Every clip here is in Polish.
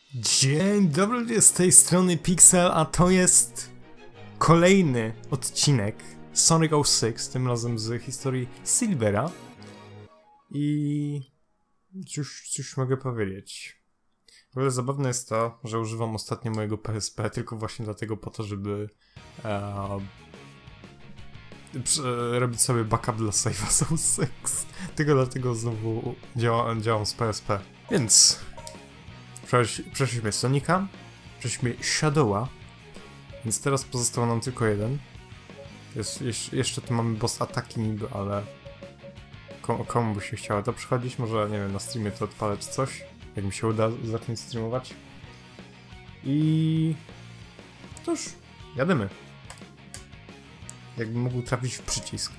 Dzień dobry, z tej strony Pixel, a to jest kolejny odcinek Sonic 06, tym razem z historii Silvera. I cóż mogę powiedzieć. W ogóle zabawne jest to, że używam ostatnio mojego PSP tylko właśnie dlatego po to, żeby robić sobie backup dla save'a Souls 6. Tylko dlatego znowu działam z PSP. Więc przeszliśmy Sonika, przeszliśmy Shadowa, więc teraz pozostał nam tylko jeden. Jeszcze tu mamy boss ataki niby, ale komu by się chciało to przychodzić? Może, nie wiem, na streamie to odpalę czy coś, jak mi się uda zacząć streamować. I to już, jadymy. Jakbym mógł trafić w przycisk.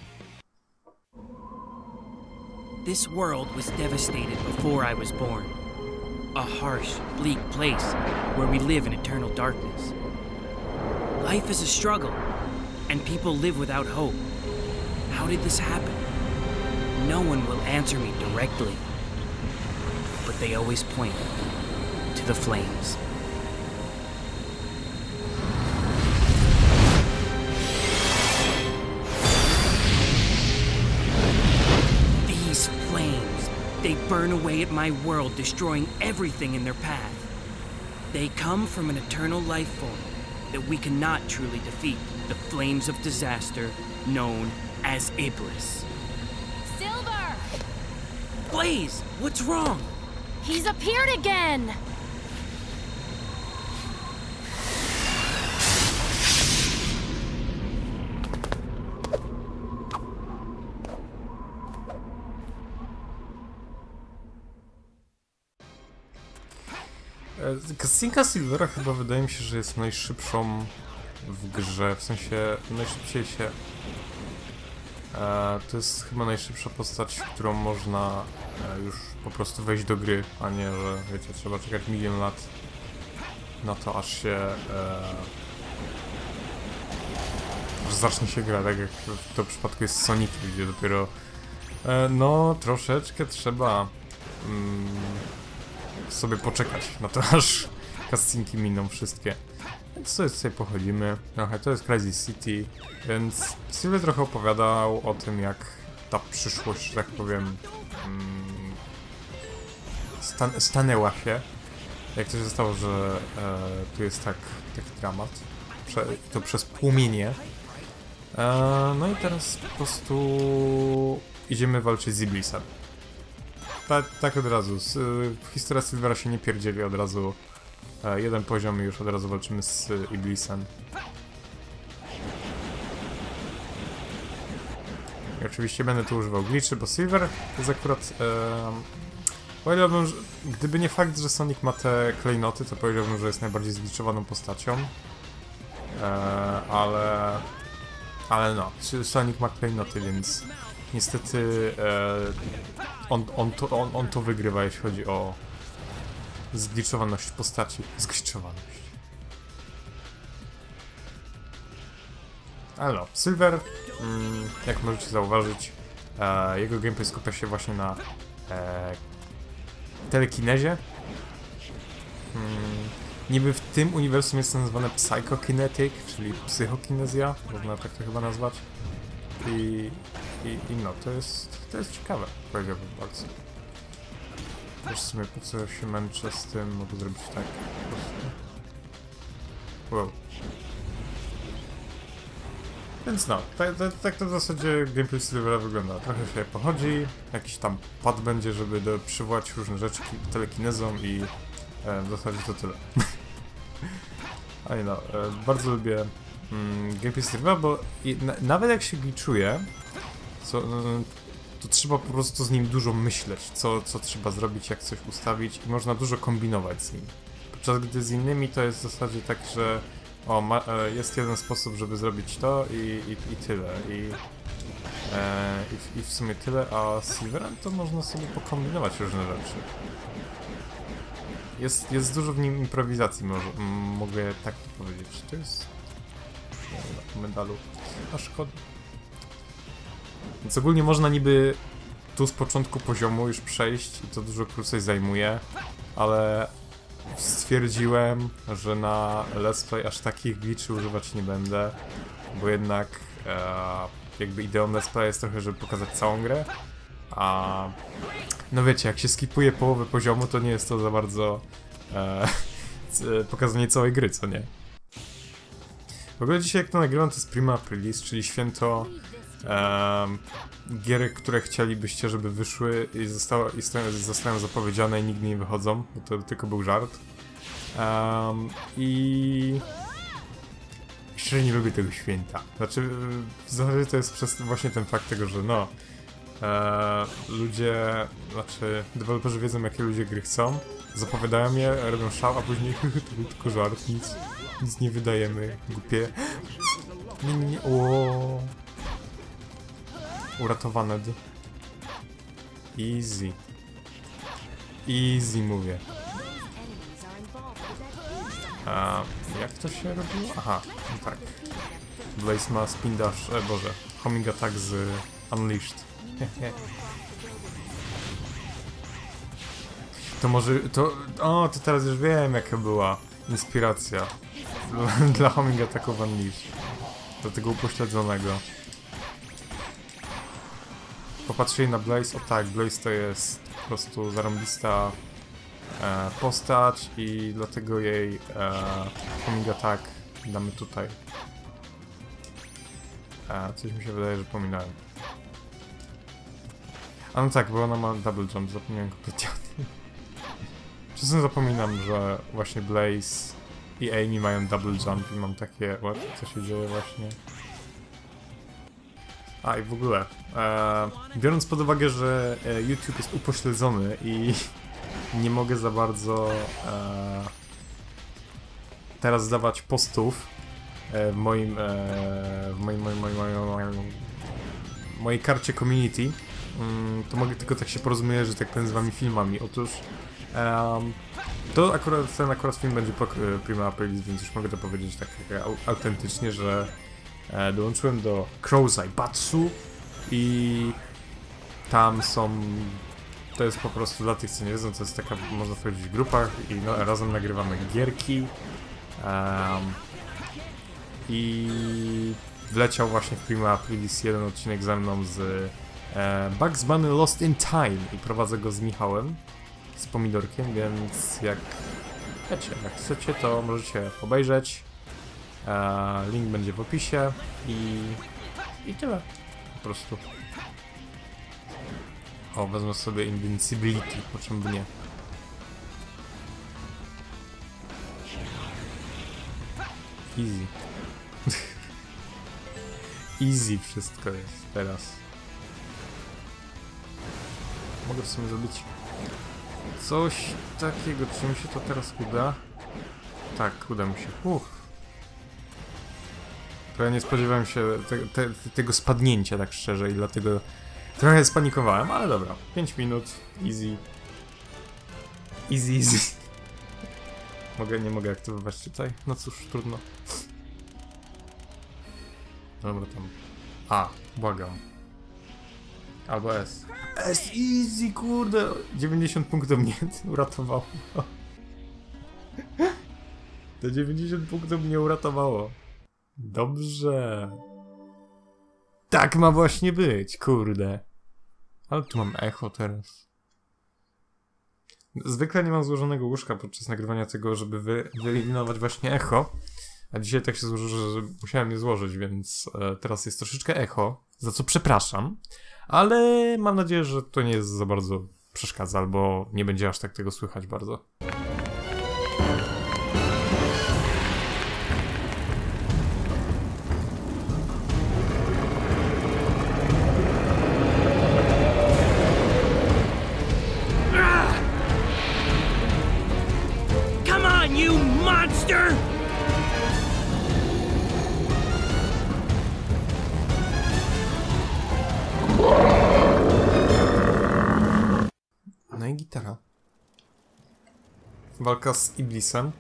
This world was devastated before I was born. A harsh, bleak place where we live in eternal darkness. Life is a struggle, and people live without hope. How did this happen? No one will answer me directly, but they always point to the flames. These flames, they burn away at my world, destroying everything in their path. They come from an eternal life form that we cannot truly defeat, the flames of disaster known as Iblis. Silver! Blaze, what's wrong? He's appeared again! Cutscenka Silvera chyba wydaje mi się, że jest najszybszą w grze, w sensie najszybciej się... to jest chyba najszybsza postać, w którą można już po prostu wejść do gry, a nie, że wiecie, trzeba czekać milion lat na to, aż się... aż zacznie się gra, tak jak w tym przypadku jest Sonic, gdzie dopiero no troszeczkę trzeba sobie poczekać na to, aż cutscenki miną wszystkie. Więc sobie pochodzimy. Trochę to jest Crazy City, więc Silver trochę opowiadał o tym, jak ta przyszłość, że tak powiem, stanęła się. Jak to się stało, że tu jest taki dramat. To przez płomienie. No i teraz po prostu idziemy walczyć z Iblisem. Tak od razu. Historia Silvera się nie pierdzieli od razu. Jeden poziom i już od razu walczymy z Iblisem. I oczywiście będę tu używał glitchy, bo Silver jest akurat... powiedziałbym, że gdyby nie fakt, że Sonic ma te klejnoty, to powiedziałbym, że jest najbardziej zglitchowaną postacią. Ale no, Sonic ma klejnoty, więc niestety on to wygrywa, jeśli chodzi o zgliczowaność postaci. Zgliczowaność. Ale no, Silver, jak możecie zauważyć, jego gameplay skupia się właśnie na telekinezie. Niby w tym uniwersum jest to nazwane psychokinetic, czyli psychokinezja, można tak to chyba nazwać. I no, to jest ciekawe, powiedziałbym bardzo. Też w sumie po co się męczę z tym, mogę zrobić tak po prostu. Wow. Więc no, tak to w zasadzie gameplay Silvera wygląda. Trochę się pochodzi, jakiś tam pad będzie, żeby przywołać różne rzeczy telekinezą i w zasadzie to tyle. Ale no, bardzo lubię gameplay Silvera, bo nawet jak się glitchuje, to trzeba po prostu z nim dużo myśleć, co trzeba zrobić, jak coś ustawić i można dużo kombinować z nim. Podczas gdy z innymi to jest w zasadzie tak, że jest jeden sposób, żeby zrobić to i tyle. I w sumie tyle, a z Silverem to można sobie pokombinować różne rzeczy. Jest dużo w nim improwizacji, mogę tak powiedzieć. To jest... medalu. A szkoda. Więc ogólnie można niby tu z początku poziomu już przejść i to dużo krócej zajmuje, ale stwierdziłem, że na Let's Play aż takich glitchy używać nie będę, bo jednak jakby ideą Let's Play jest trochę, żeby pokazać całą grę, a no wiecie, jak się skipuje połowę poziomu, to nie jest to za bardzo pokazanie całej gry, co nie? W ogóle dzisiaj jak to nagrywam, to jest Prima Aprilis, czyli święto gier, które chcielibyście, żeby wyszły i zostały zapowiedziane i nigdy nie wychodzą, bo to tylko był żart. I szczerze nie lubię tego święta. Znaczy, w zasadzie to jest przez właśnie ten fakt tego, że no ludzie, znaczy deweloperzy wiedzą, jakie ludzie gry chcą, zapowiadają je, robią szał, a później to był tylko żart, nic nie wydajemy, głupie. Nie, o. Uratowane. Easy. Easy mówię. A jak to się robiło? Aha, no tak. Blaze ma spin dash, boże, homing attack z Unleashed. To może, to teraz już wiem, jaka była inspiracja dla homing attacków Unleashed. Do tego upośledzonego. Popatrzyli na Blaze, o tak, Blaze to jest po prostu zarąbista postać i dlatego jej homing attack damy tutaj. Coś mi się wydaje, że pominąłem. A no tak, bo ona ma double jump, zapomniałem kompletnie o tym. Czasem zapominam, że właśnie Blaze i Amy mają double jump i mam takie, co się dzieje właśnie. A i w ogóle, biorąc pod uwagę, że YouTube jest upośledzony i nie mogę za bardzo teraz dawać postów w mojej karcie community, to mogę tylko tak się porozumieć, że tak powiem z wami filmami. Otóż to ten akurat film będzie po Prima Aprilis, więc już mogę to powiedzieć tak autentycznie, że dołączyłem do Crowsai Batsu i tam są, to jest po prostu dla tych, co nie wiedzą, to jest taka, można powiedzieć, w grupach i no, razem nagrywamy gierki i wleciał właśnie w Prima Aprilis jeden odcinek ze mną z Bugs Bunny Lost in Time i prowadzę go z Michałem, z Pomidorkiem, więc jak wiecie, jak chcecie, to możecie obejrzeć. Link będzie w opisie i tyle. Po prostu. O, wezmę sobie Invincibility, po czym by nie. Easy. Easy wszystko jest teraz. Mogę w sumie zrobić coś takiego, czy mi się to teraz uda? Tak, uda mi się. To ja nie spodziewałem się tego spadnięcia, tak szczerze, i dlatego trochę spanikowałem, ale dobra. 5 minut, easy. Easy, easy. Nie mogę aktywować tutaj? No cóż, trudno. Dobra, tam. A, błagam. Albo S. S easy, kurde! 90 punktów mnie uratowało. To 90 punktów mnie uratowało. Dobrze. Tak ma właśnie być, kurde. Ale tu mam echo teraz. Zwykle nie mam złożonego łóżka podczas nagrywania tego, żeby wyeliminować właśnie echo. A dzisiaj tak się złożyło, że musiałem je złożyć, więc teraz jest troszeczkę echo, za co przepraszam. Ale mam nadzieję, że to nie jest za bardzo przeszkadza, albo nie będzie aż tak tego słychać bardzo. No i gitara. Walka z Iblisem.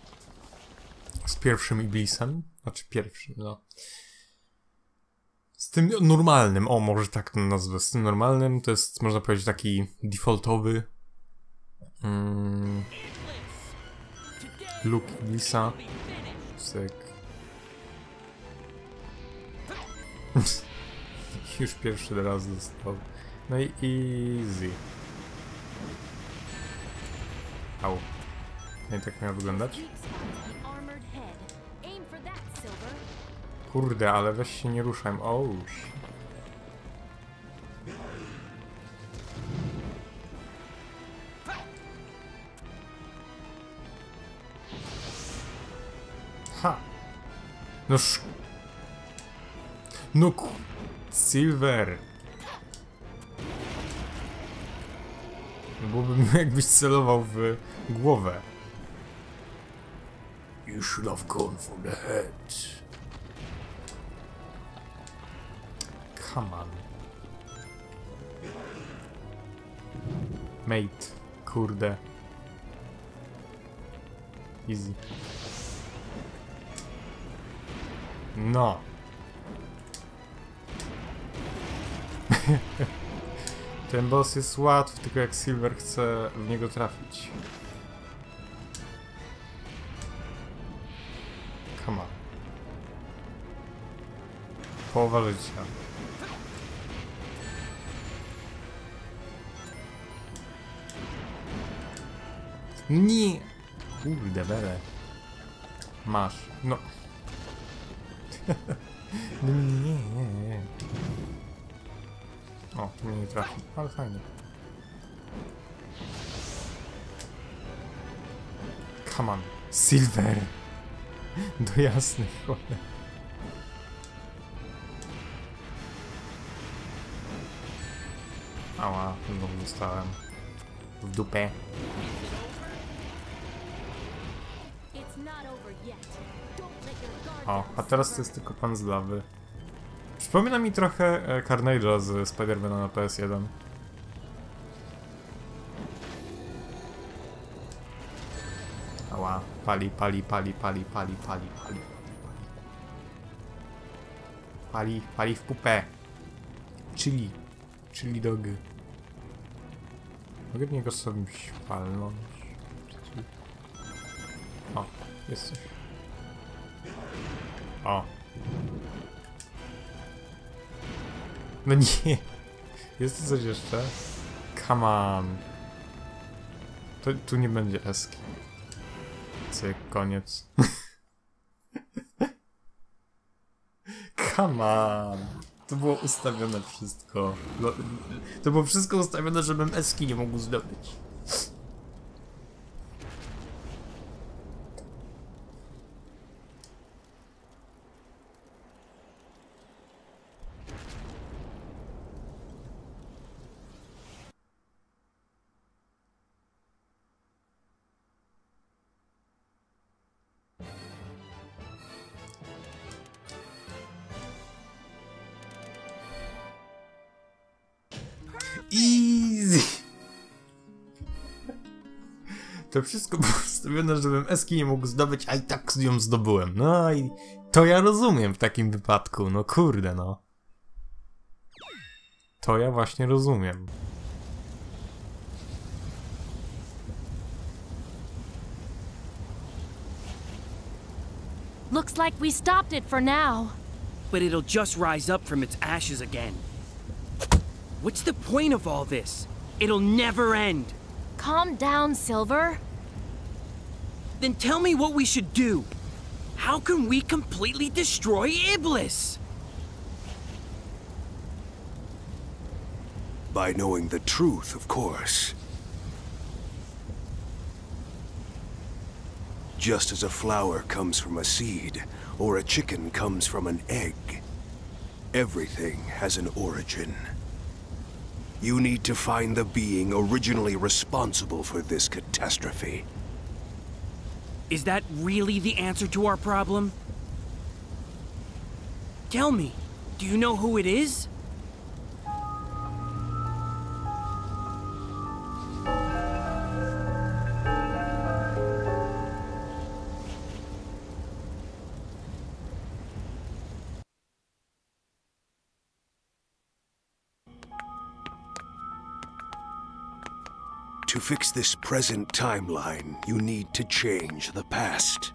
Z pierwszym Iblisem. Znaczy pierwszym, no. Z tym normalnym, o może tak to nazwę, z tym normalnym to jest, można powiedzieć, taki defaultowy look Iblisa. Syk. Już pierwszy raz dostał. No i easy. Au. Nie tak miało wyglądać? Kurde, ale weź się nie ruszaj. O. Ha! No Silver! Byłoby mi jakbyś celował w głowę. You should have gone for the head. Come on. Mate. Kurde. Easy. No. Ten boss jest łatwy, tylko jak Silver chce w niego trafić. Come on. Połowa życia. Nie! Kurde bele. Masz. No. Nie. O, tu mnie nie trafi, ale fajnie. Come on. Silver! Do jasnych cholera. Ała, znowu dostałem w dupę. O, a teraz to jest tylko pan z lawy. Przypomina mi trochę Carnage'a z Spider-Mana na PS1. Ała, pali w pupę. Chili dogy. Mogę w niego sobie palnąć. O, jest coś. O. No nie. Jest tu coś jeszcze? Come on. Tu nie będzie eski. Cyk, koniec. Come on. To było ustawione wszystko. To było wszystko ustawione, żebym eski nie mógł zdobyć. Easy! To wszystko było ustawione, żebym eski nie mógł zdobyć, a i tak ją zdobyłem. No i to ja rozumiem w takim wypadku. No kurde, no. To ja właśnie rozumiem. Looks like we stopped it for now. But it'll just rise up from its ashes again. What's the point of all this? It'll never end. Calm down, Silver. Then tell me what we should do. How can we completely destroy Iblis? By knowing the truth, of course. Just as a flower comes from a seed, or a chicken comes from an egg, everything has an origin. You need to find the being originally responsible for this catastrophe. Is that really the answer to our problem? Tell me, do you know who it is? To fix this present timeline, you need to change the past.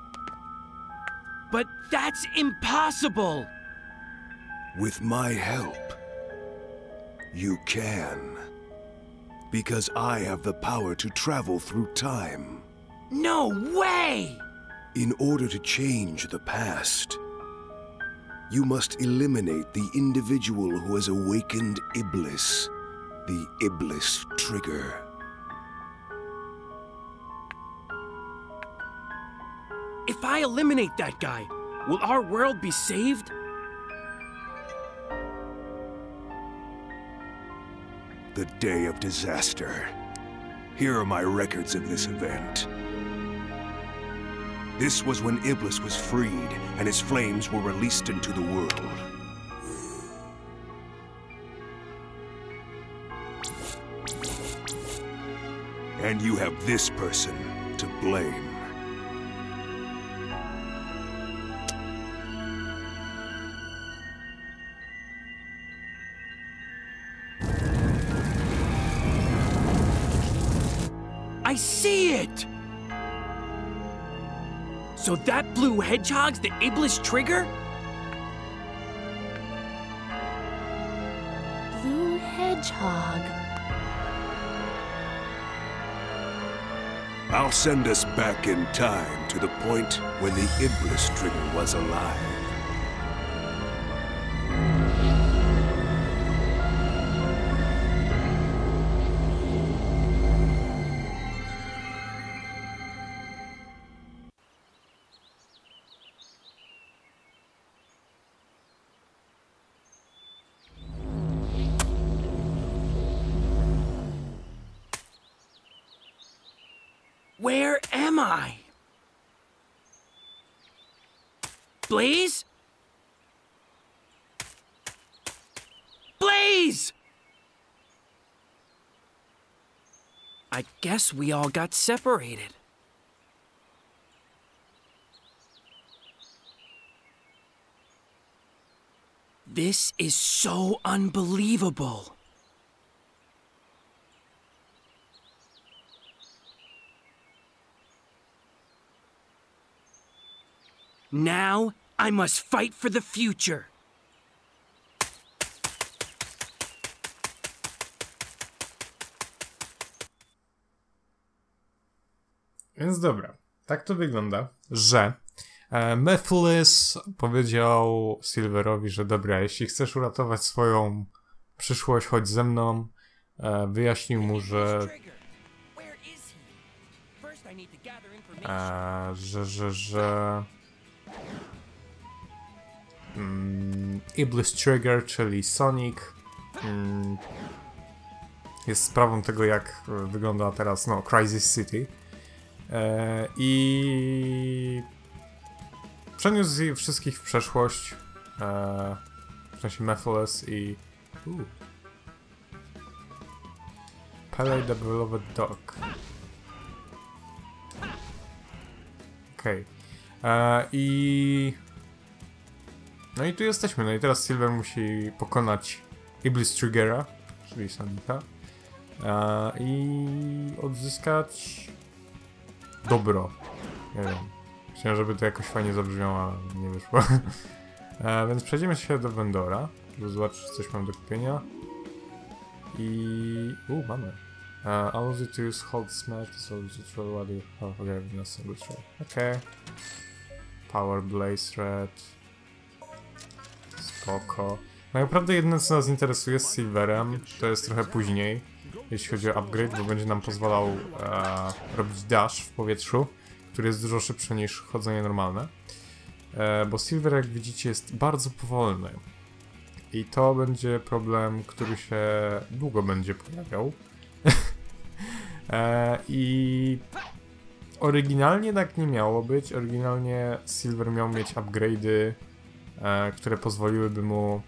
But that's impossible! With my help, you can. Because I have the power to travel through time. No way! In order to change the past, you must eliminate the individual who has awakened Iblis, the Iblis Trigger. If I eliminate that guy, will our world be saved? The day of disaster. Here are my records of this event. This was when Iblis was freed and his flames were released into the world. And you have this person to blame. I see it! So that blue hedgehog's the Iblis Trigger? Blue hedgehog. I'll send us back in time to the point when the Iblis Trigger was alive. Where am I? Blaze? Blaze! I guess we all got separated. This is so unbelievable. Now, I must fight for the future. Więc dobra, tak to wygląda, że Mephiles powiedział Silverowi, że dobra, jeśli chcesz uratować swoją przyszłość, chodź ze mną. Wyjaśnił mu, że Iblis Trigger, czyli Sonic, jest sprawą tego, jak wygląda teraz Crisis City, i przeniósł wszystkich w przeszłość, w sensie Mephiles i Pele the Beloved Dog. Okej. No i tu jesteśmy, no i teraz Silver musi pokonać Iblis Triggera, czyli Sonika, i odzyskać dobro. Nie wiem. Chciałem, żeby to jakoś fajnie zabrzmiało, ale nie wyszło. Więc przejdziemy się do Vendora, żeby zobaczyć, czy coś mam do kupienia. I... mamy. Allows you to use hold smelt, so you throw what you have again in a single throw. Okay. Power Blaze Red. Spoko. No naprawdę jedyne, co nas interesuje z Silverem, to jest trochę później, jeśli chodzi o upgrade, bo będzie nam pozwalał robić dash w powietrzu, który jest dużo szybszy niż chodzenie normalne. Bo Silver, jak widzicie, jest bardzo powolny. I to będzie problem, który się długo będzie pojawiał. I oryginalnie tak nie miało być. Oryginalnie Silver miał mieć upgrade'y, które pozwoliłyby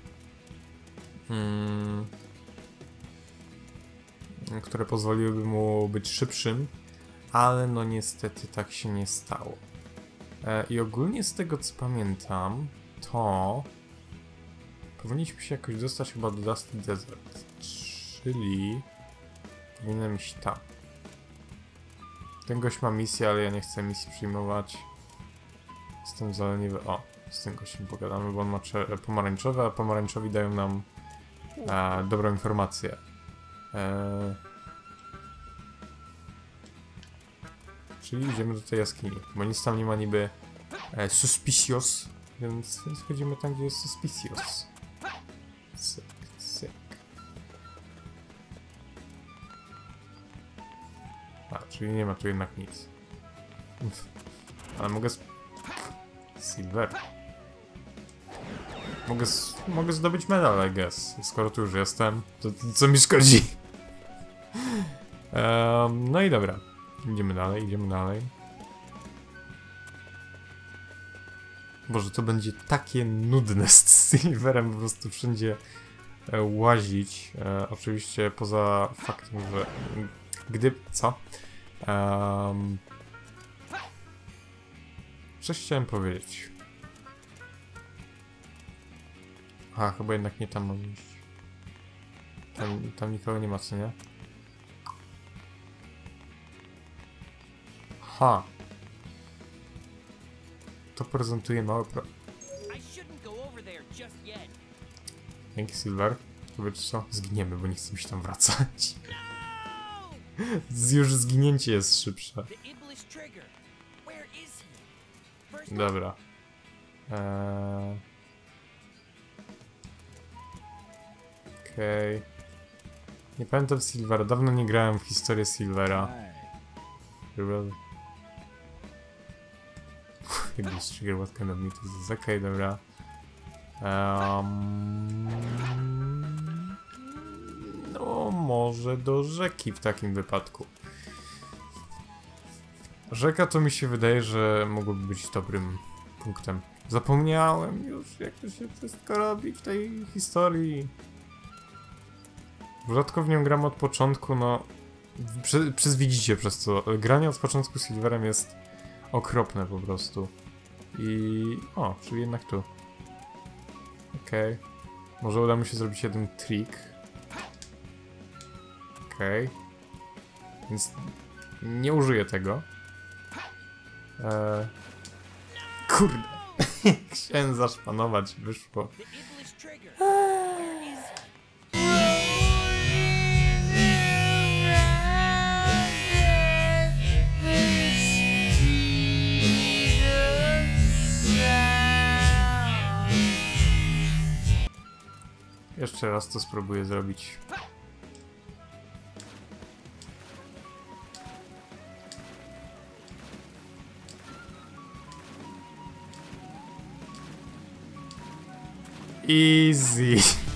mu być szybszym, ale no niestety tak się nie stało. I ogólnie z tego, co pamiętam, to powinniśmy się jakoś dostać chyba do Dusty Desert, czyli Powinienem iść tam. Ten gość ma misję, ale ja nie chcę misji przyjmować. Jestem zaleniwy. O, z tym gościem pogadamy, bo on ma pomarańczowe, a pomarańczowi dają nam dobrą informację. Czyli idziemy do tej jaskini, bo nic tam nie ma niby suspicious, więc chodzimy tam, gdzie jest suspicious. Cyk, cyk. Czyli nie ma tu jednak nic. Ale mogę Silver. Mogę zdobyć medal, I guess. Skoro tu już jestem, to co mi szkodzi? No i dobra. Idziemy dalej, idziemy dalej. Boże, to będzie takie nudne z Silverem po prostu wszędzie łazić. Oczywiście poza faktem, że... Co? Coś chciałem powiedzieć. Chyba jednak nie tam mam iść. Tam nikogo nie ma, co nie? To prezentuje mały Dzięki, Silver. To wiecie co? Zginiemy, bo nie chcę mi się tam wracać. Już zginięcie jest szybsze. Dobra. Okej. Nie pamiętam Silvera. Dawno nie grałem w historię Silvera. Iblis trigger, what kind of meat is this? Okej, dobra. No, może do rzeki w takim wypadku. Rzeka to mi się wydaje, że mogłoby być dobrym punktem. Zapomniałem już, jak to się wszystko robi w tej historii. Rzadko w nią gram od początku, no... Widzicie przez to. Granie od początku z Silverem jest okropne po prostu. Czyli jednak tu. Okej. Może uda mi się zrobić jeden trik. Okej. Więc nie użyję tego. Kurde. Chciałem zaszpanować, wyszło. Jeszcze raz to spróbuję zrobić. Easy.